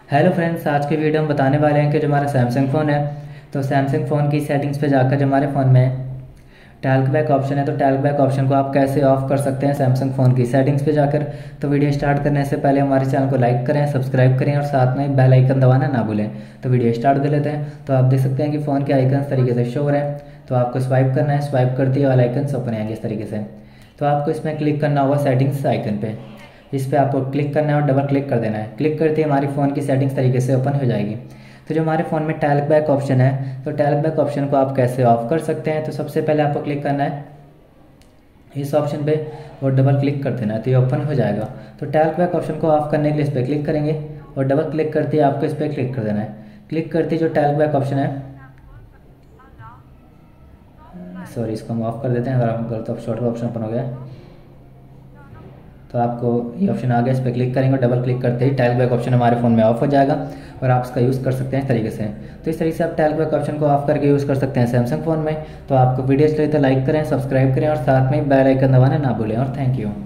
Hello friends, आज की video हम बताने वाले हैं कि जो हमारा सैमसंग फ़ोन है तो सैमसंग फ़ोन की सेटिंग्स पे जाकर जो हमारे फ़ोन में टैल्क बैक ऑप्शन है तो टैल्क बैक ऑप्शन को आप कैसे ऑफ कर सकते हैं सैमसंग फ़ोन की सेटिंग्स पे जाकर। तो वीडियो स्टार्ट करने से पहले हमारे चैनल को लाइक करें, सब्सक्राइब करें और साथ में बेल आइकन दबाना ना भूलें। तो वीडियो स्टार्ट कर लेते हैं। तो आप देख सकते हैं कि फ़ोन के आइकन इस तरीके से शो हो रहे हैं। तो आपको स्वाइप करना है, स्वाइप करते ही वाला आइकन ओपन आएंगे इस तरीके से। तो आपको इसमें क्लिक करना होगा सेटिंग्स आइकन पे। इस पर आपको क्लिक करना है और डबल क्लिक कर देना है। क्लिक करते ही हमारी फ़ोन की सेटिंग्स तरीके से ओपन हो जाएगी। तो जो हमारे फ़ोन में टैल्क बैक ऑप्शन है तो टैल्क बैक ऑप्शन को आप कैसे ऑफ कर सकते हैं। तो सबसे पहले आपको क्लिक करना है इस ऑप्शन पे और डबल क्लिक कर देना है तो ये ओपन हो जाएगा। तो टैल्क बैक ऑप्शन को ऑफ करने के लिए इस पर क्लिक करेंगे और डबल क्लिक करते ही आपको इस पर क्लिक कर देना है। क्लिक करते ही जो टैल्क बैक ऑप्शन है, सॉरी इसको हम ऑफ कर देते हैं अगर आप गलत शॉर्ट का ऑप्शन ओपन हो गया। तो आपको ये ऑप्शन आ गया, इस पर क्लिक करेंगे और डबल क्लिक करते ही टैल्क बैक ऑप्शन हमारे फ़ोन में ऑफ हो जाएगा और आप इसका यूज़ कर सकते हैं इस तरीके से। तो इस तरीके से आप टैल्क बैक ऑप्शन को ऑफ करके यूज़ कर सकते हैं सैमसंग फ़ोन में। तो आपको वीडियो अच्छी लगे तो लाइक करें, सब्सक्राइब करें और साथ में बेल आइकन दबाना ना भूलें। और थैंक यू।